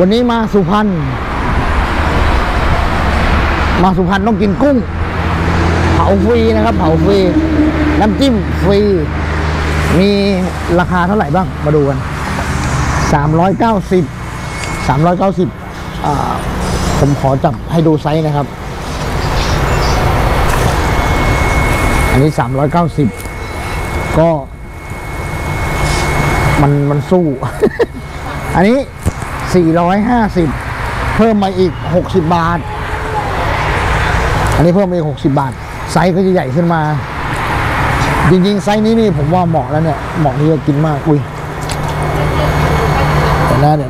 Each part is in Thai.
วันนี้มาสุพรรณต้องกินกุ้งเผาฟรีนะครับเผาฟรีน้ำจิ้มฟรีมีราคาเท่าไหร่บ้างมาดูกัน390ผมขอจับให้ดูไซส์นะครับอันนี้390ก็มันสู้ อันนี้450เพิ่มมาอีก60 บาทอันนี้เพิ่มมาอีก60 บาทไซส์ก็จะใหญ่ขึ้นมาจริงๆไซส์นี้นี่ผมว่าเหมาะแล้วเนี่ยเหมาะที่จะกินมากอุ้ยเดี๋ยวนะ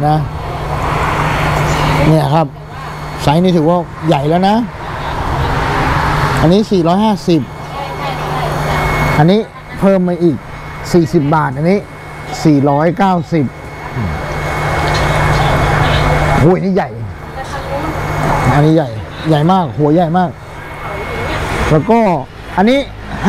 เนี่ยครับไซส์นี้ถือว่าใหญ่แล้วนะอันนี้450อันนี้เพิ่มมาอีก40 บาทอันนี้490โอ้ยนี่ใหญ่อันนี้ใหญ่มากหัวใหญ่มากแล้วก็อันนี้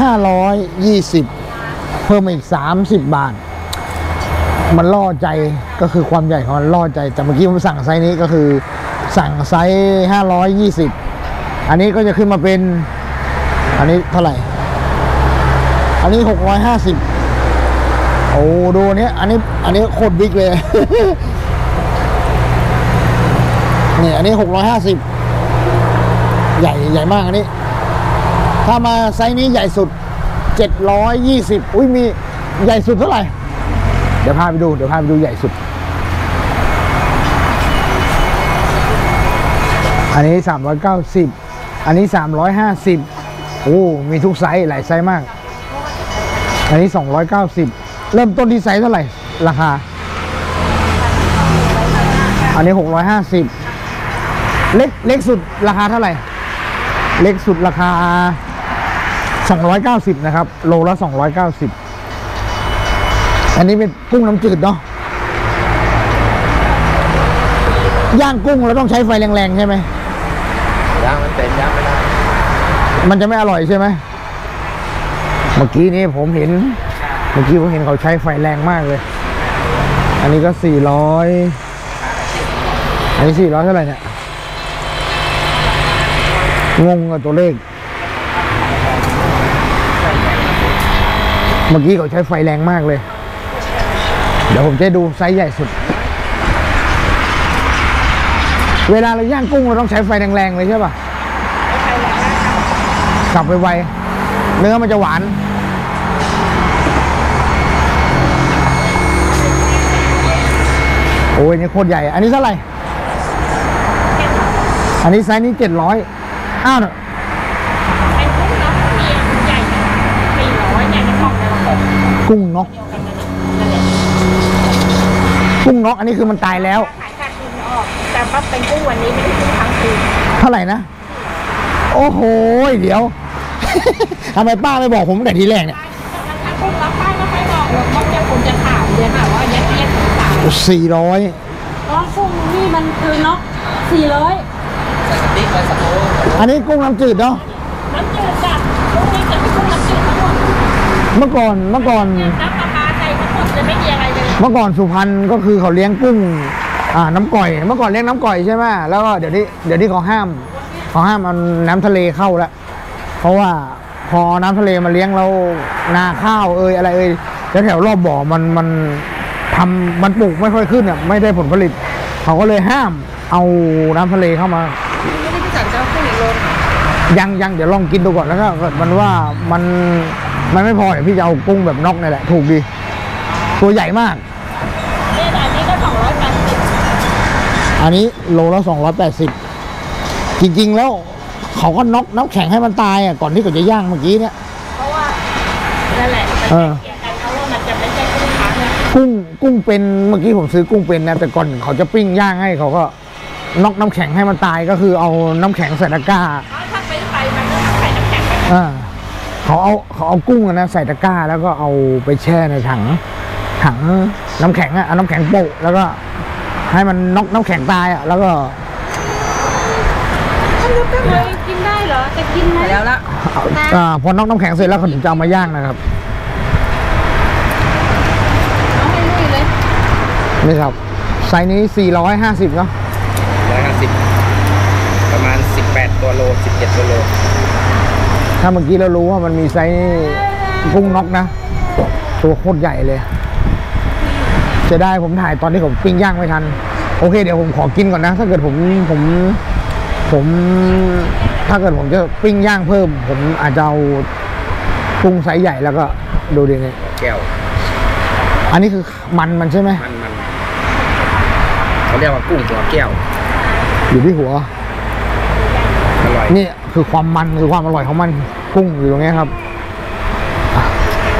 520เพิ่มมาอีก30 บาทมันล่อใจก็คือความใหญ่ของมันล่อใจแต่เมื่อกี้ผมสั่งไซส์นี้ก็คือสั่งไซส์520อันนี้ก็จะขึ้นมาเป็นอันนี้เท่าไหร่อันนี้650โอ้ดูอันนี้โคตรบิ๊กเลย เนี่ยอันนี้650ใหญ่มากอันนี้ถ้ามาไซส์นี้ใหญ่สุด720อุ้ยมีใหญ่สุดเท่าไหร่เดี๋ยวพาไปดูใหญ่สุดอันนี้390อันนี้350โอ้มีทุกไซส์หลายไซส์มากอันนี้290เริ่มต้นที่ไซส์เท่าไหร่ราคาอันนี้650เล็กสุดราคาเท่าไหร่เล็กสุดราคา290นะครับโลละ290อันนี้เป็นกุ้งน้ำจืดเนาะย่างกุ้งเราต้องใช้ไฟแรงๆใช่ไหมย่างมันเป็นย่างไม่ได้มันจะไม่อร่อยใช่ไหมเมื่อกี้นี้ผมเห็นเขาใช้ไฟแรงมากเลยอันนี้ก็400อันนี้400เท่าไหร่เนี่ยงงกับตัวเลขเมื่อกี้เขาใช้ไฟแรงมากเลยเดี๋ยวผมจะดูไซส์ใหญ่สุดเวลาเราย่างกุ้งเราต้องใช้ไฟแรงๆเลยใช่ป่ะกลับไปไวเนื้อมันจะหวานโอ้ยนี่โคตรใหญ่อันนี้เท่าไหร่อันนี้ไซส์นี้700อ้าวกุ้งนกอันนี้คือมันตายแล้วขายขาดทุนออกแต่ว่าเป็นกุ้งวันนี้ไม่ได้กุ้งทั้งคืนเท่าไหร่นะโอ้โหเดี๋ยว ทำไมป้าไม่บอกผมแต่ทีแรกเนี่ยกุ้งรับป้าก็ไม่บอกหรอกเพราะผมจะถามเลยค่ะว่ายัดสาว 400 อ๋อกุ้งนี่มันคือนก400 อันนี้กุ้งน้ำจืดเนาะน้ำจืดจ้ะกุ้งนี้จะเป็นกุ้งน้ำจืดทั้งหมดเมื่อก่อนน้ำปลาใส่ทั้งหมดเลยไม่มีอะไรเลยเมื่อก่อนสุพรรณก็คือเขาเลี้ยงกุ้งน้ำก่อยเมื่อก่อนเลี้ยงน้ำก่อยใช่ไหมแล้วก็เดี๋ยวนี้เขาห้ามเอาน้ำทะเลเข้าแล้วเพราะว่าพอน้ำทะเลมาเลี้ยงแล้วนาข้าวอะไรแล้วแถวรอบบ่อมันปลูกไม่ค่อยขึ้นอ่ะไม่ได้ผลผลิตเขาก็เลยห้ามเอาน้ำทะเลเข้ามาไม่ได้พิจารณาเจ้ากุ้งอีกโลยังเดี๋ยวลองกินดูก่อนแล้วก็มันว่ามันไม่พอเดี๋ยวพี่จะเอากุ้งแบบนกนี่แหละถูกดีตัวใหญ่มากอันนี้ก็280 อันนี้โลละ280จริงๆแล้วเขาก็น็อกน้ำแข็งให้มันตายก่อนที่เขาจะย่างเมื่อกี้เนี่ยเพราะว่านั่นแหละเขาว่ามันจะไม่ใช่กุ้งค้างนะกุ้งเป็นเมื่อกี้ผมซื้อกุ้งเป็นนะแต่ก่อนเขาจะปิ้งย่างให้เขาก็น็อกน้ำแข็งให้มันตายก็คือเอาน้ำแข็งใส่ตะกร้าถ้าไปมันก็ใส่น้ำแข็งไปเขาเอากุ้งนะใส่ตะกร้าแล้วก็เอาไปแช่ในถังน้ำแข็งเอาน้ำแข็งโปะแล้วก็ให้มันน็อกน้ำแข็งตายแล้วก็กินได้เหรอจะกินไหมแล้วละพอน็อกน้ำแข็งเสร็จแล้วเขาถึงจะเอามาย่างนะครับเอาให้ลุยเลยนี่ครับไซส์นี้450เนาะ 150ประมาณ18ตัวโล17ตัวโลถ้าเมื่อกี้เรารู้ว่ามันมีไซส์กุ้งน็อกนะตัวโคตรใหญ่เลยจะได้ผมถ่ายตอนที่ผมปิ้งย่างไม่ทันโอเคเดี๋ยวผมขอกินก่อนนะถ้าเกิดผมถ้าเกิดผมจะปิ้งย่างเพิ่มผมอาจจะเอากุ้งไซส์ใหญ่แล้วก็ดูดิเนี่ยแก้วอันนี้คือมันใช่ไหมมันเขาเรียกว่ากุ้งหัวแก้วอยู่ที่หัวอร่อยนี่คือความมันคือความอร่อยของมันกุ้งอยู่ตรงนี้ครับอ่ะ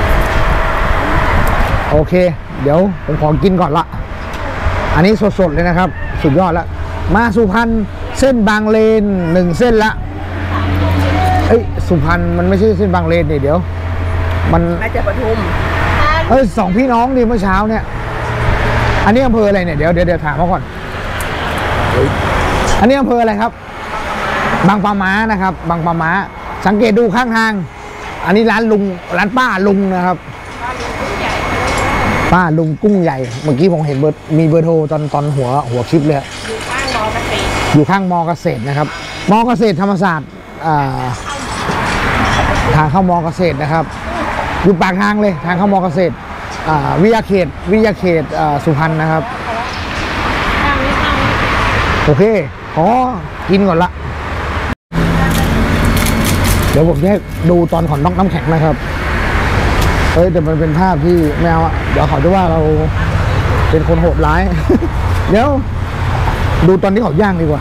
โอเค เดี๋ยวผมขอกินก่อนละอันนี้สดๆเลยนะครับสุดยอดละมาสุพรรณเส้นบางเลน1เส้นละเอ้ยสุพรรณมันไม่ใช่เส้นบางเลนนี่เดี๋ยวมันน่าจะปทุมสองพี่น้องนี่เมื่อเช้าเนี่ยอันนี้อำเภออะไรเนี่ยเดี๋ยวถามเขาก่อนอันนี้อำเภออะไรครับบางปะม้านะครับบางปะม้าสังเกตดูข้างทางอันนี้ร้านลุงร้านป้าลุงนะครับป้าลุงกุ้งใหญ่เมื่อกี้ผมเห็นมีเบอร์โทรตอนหัวคลิปเลยอยู่ข้างมอเกษตรนะครับมอเกษตรธรรมศาสตร์ทางเข้ามอเกษตรนะครับอยู่ปากทางเลยทางเข้ามอเกษตรวิทยาเขตสุพรรณนะครับโอเคขอกินก่อนละเดี๋ยวผมจะให้ดูตอนขอนน็อกน้ำแข็งนะครับแต่มันเป็นภาพที่ไม่เอาเดี๋ยวเขาจะว่าเราเป็นคนโหดร้าย เดี๋ยวดูตอนที่เขาย่างดีกว่า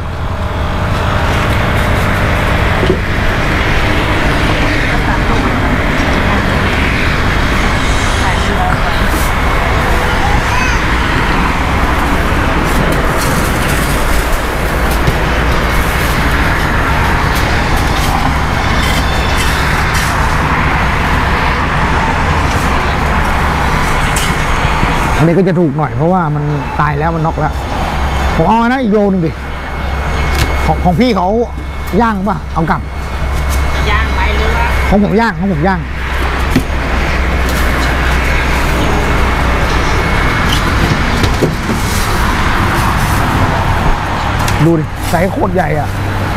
อันนี้ก็จะถูกหน่อยเพราะว่ามันตายแล้วมันน็อกแล้วผมเอานะอีกโลนึงดิของพี่เขาย่างป่ะเอากลับย่างไหมหรือว่าของผมย่างดูดิไซส์โคตรใหญ่อ่ะ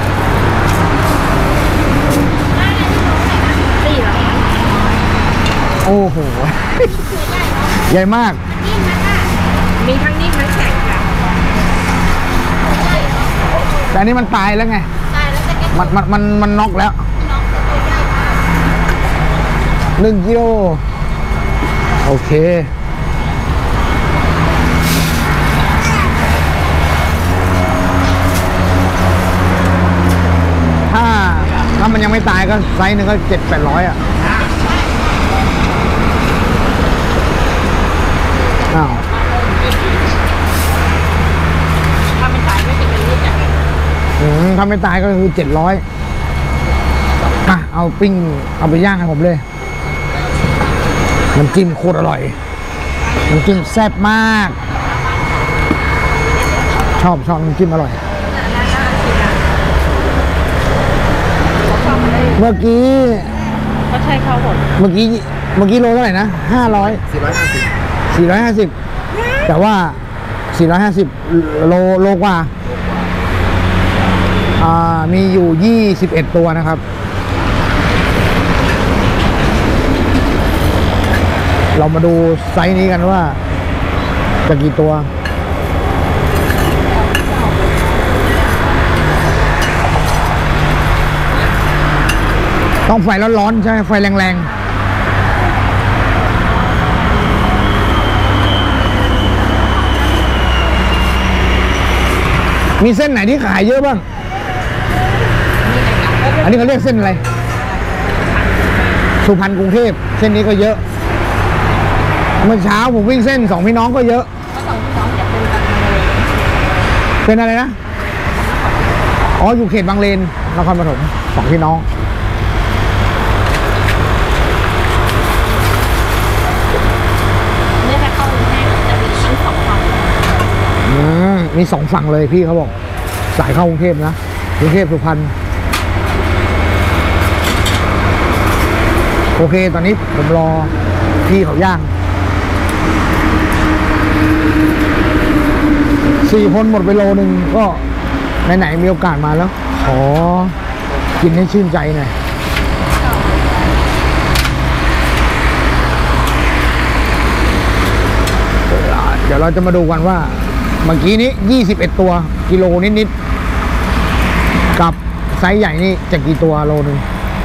โอ้โหใหญ่มากมีทั้งนิ่มทั้งแข็งค่ะแต่อันนี้มันตายแล้วไงตายแล้วจะมันน็อกแล้ว1 กิโลโอเคถ้ามันยังไม่ตายก็ไซส์หนึ่งก็700-800อ่ะอ้าวถ้าไม่ตายก็จะเป็นลูกอย่างถ้าไม่ตายก็คือ700เอาปิ้งเอาไปย่างให้ผมเลยน้ำจิ้มโคตรอร่อยน้ำจิ้มแซ่บมากชอบน้ำจิ้มอร่อยเมื่อกี้ก็ใช่ข้าวหมดเมื่อกี้โลเท่าไหร่นะ450แต่ว่า450โลกว่ามีอยู่21ตัวนะครับเรามาดูไซส์นี้กันว่าจะกี่ตัวต้องไฟร้อนๆใช่ไหมไฟแรงๆมีเส้นไหนที่ขายเยอะบ้างอันนี้เขาเรียกเส้นอะไรสุพรรณกรุงเทพเส้นนี้ก็เยอะเมื่อเช้าผมวิ่งเส้น2พี่น้องก็เยอะเป็นอะไรนะอยู่เขตบางเลนนครปฐม2พี่น้องเนี่ยถ้าเข้ากรุงเทพจะมีชิ้น2 ฝั่งมี2 ฝั่งเลยพี่เขาบอกสายเข้ากรุงเทพนะกรุงเทพสุพรรณโอเคตอนนี้ผมรอพี่เขาย่าง 4 คนหมดไปโลนึงก็ไหนๆมีโอกาสมาแล้วขอกินให้ชื่นใจหน่อยเดี๋ยวเราจะมาดูกันว่าเมื่อกี้นี้21 ตัวกิโลนิดๆกับไซส์ใหญ่นี่จะกี่ตัวโลนึง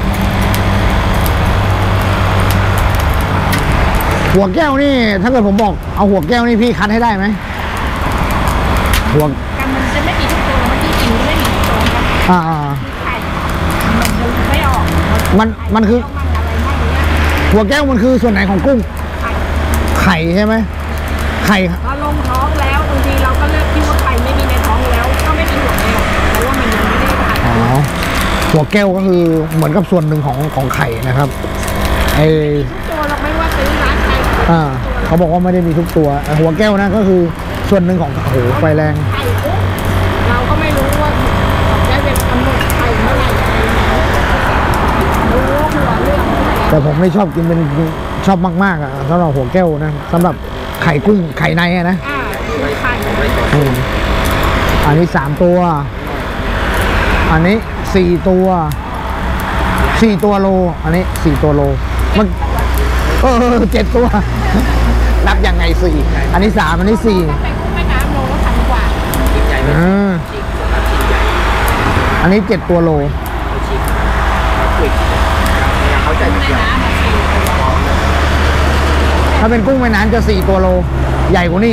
หัวแก้วนี่ถ้าเกิดผมบอกเอาหัวแก้วนี่พี่คัดให้ได้ไหมหัวกันมันจะไม่มีทุกตัวมันที่จริงไม่มีทุกตัวครับอ่าไข่มันจะไม่ออกมันคือมั่งอะไรมั่งเนี้ยหัวแก้วมันคือส่วนไหนของกุ้งไข่ไข่ใช่ไหมไข่พอลงท้องแล้วบางทีเราก็เลือกที่ว่าไข่ไม่มีในท้องแล้วก็ไม่มีหัวแก้วเพราะว่ามันยังไม่ได้ทานอ๋อหัวแก้วก็คือเหมือนกับส่วนหนึ่งของไข่นะครับไอทุกตัวเราไม่ว่าซื้อร้านไข่เขาบอกว่าไม่ได้มีทุกตัวหัวแก้วนะก็คือส่วนหนึ่งของโอ้โหไฟแรงไข่ปุ๊บเราก็ไม่รู้ว่าได้เป็นกำหนดไข่เมื่อไหร่รู้หัวเรื่องแต่ผมไม่ชอบกินเป็นชอบมากๆอ่ะสำหรับหัวแก้วนะสำหรับไข่กุ้งไข่ในอะนะไข่อันนี้3 ตัว อันนี้4 ตัว4 ตัวโลอันนี้4 ตัวโลมัน7 ตัวนับยังไง4อันนี้3อันนี้4 ไปกุ้งแม่น้ำโลละพันกว่าชิ้นใหญ่เลยอันนี้7 ตัวโลชิ้นคุยเขาใจแม่เดียวน้ำมาสี่ตัวถ้าเป็นกุ้งแม่น้ำจะ4 ตัวโลใหญ่กว่านี้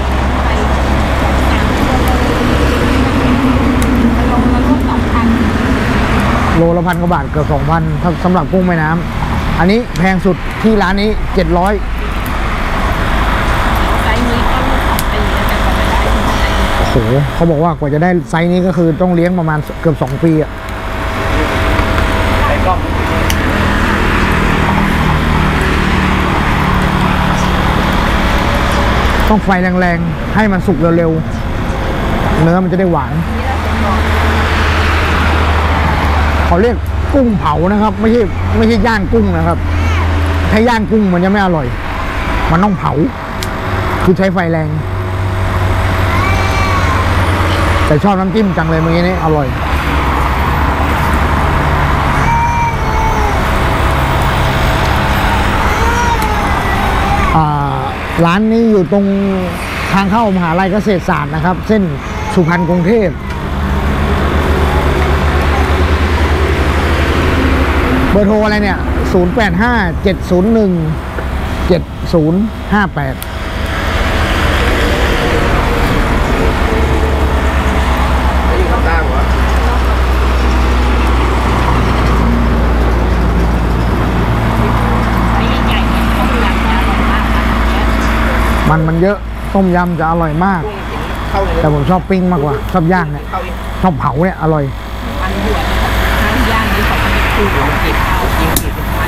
โลละ2,000 โลละ1,000 กว่าบาทเกือบ 2,000ถ้าสำหรับกุ้งแม่น้ำอันนี้แพงสุดที่ร้านนี้700 ไซส์นี้ก็ลูก2 ปีแล้วแต่ก็ไม่ได้โอ้โหเขาบอกว่ากว่าจะได้ไซส์นี้ก็คือต้องเลี้ยงประมาณเกือบ2 ปีอะไอ้กล้องต้องไฟแรงๆให้มันสุกเร็วๆเนื้อมันจะได้หวานเขาเรียกกุ้งเผานะครับไม่ใช่ย่างกุ้งนะครับถ้าย่างกุ้งมันจะไม่อร่อยมันต้องเผาคือใช้ไฟแรงแต่ชอบน้ำจิ้มจังเลยเมื่อกี้นี้อร่อยร้านนี้อยู่ตรงทางเข้ามหาลัยเกษตรศาสตร์นะครับเส้นสุพรรณกรุงเทพเบอร์โทรอะไรเนี่ย0857017058 อยู่ข้างล่างวะไซส์ใหญ่ๆเนี่ยต้มยำจะอร่อยมากค่ะมันเยอะต้มยำจะอร่อยมากเข้าในแต่ผมชอบปิ้งมากกว่าชอบย่างเนี่ยเข้าอีกชอบเผาเนี่ยอร่อยพันหัวน้ำย่างนี้ของมันคือหัวเก็บเอาจริงๆเป็นพัน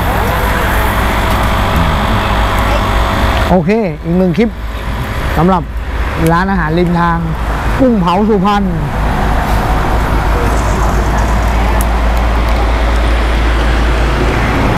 โอเคอีก1 คลิปสำหรับร้านอาหารริมทางกุ้งเผาสุพรรณ